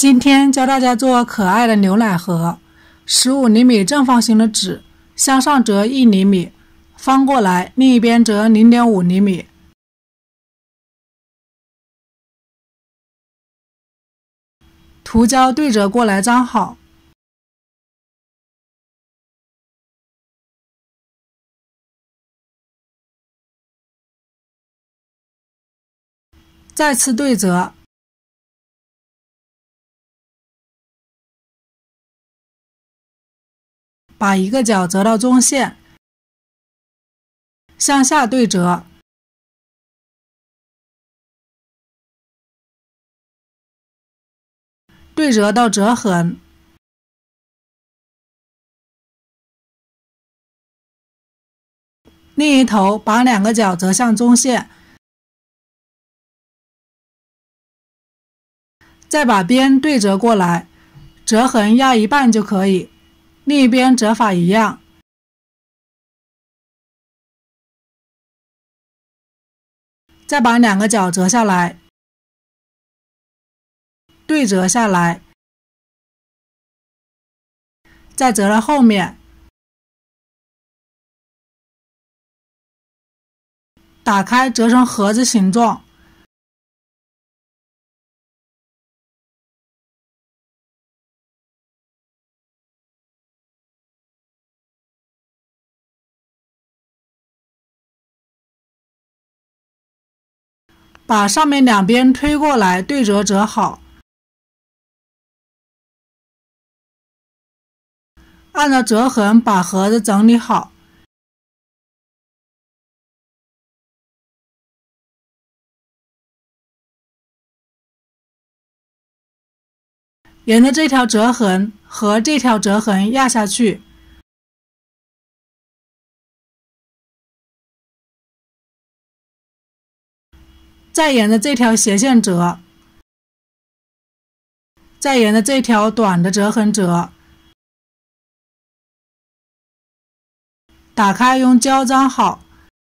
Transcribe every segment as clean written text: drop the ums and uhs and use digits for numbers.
今天教大家做可爱的牛奶盒，15厘米正方形的纸，向上折1厘米，翻过来，另一边折0.5厘米。涂胶对折过来粘好。再次对折。把一个角折到中线，向下对折，对折到折痕，另一头把2个角折向中线，再把边对折过来，折痕压一半就可以，另一边折法一样。再把2个角折下来，对折下来，再折到后面，打开折成盒子形状。把上面2边推过来，对折折好。按照折痕把盒子整理好。沿着这条折痕和这条折痕压下去。再沿着这条斜线折，再沿着这条短的折痕折，打开用胶粘好，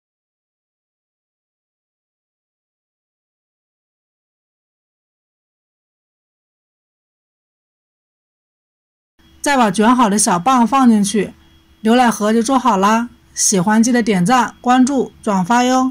再把卷好的小棒放进去，牛奶盒就做好啦。喜欢记得点赞、关注、转发哟。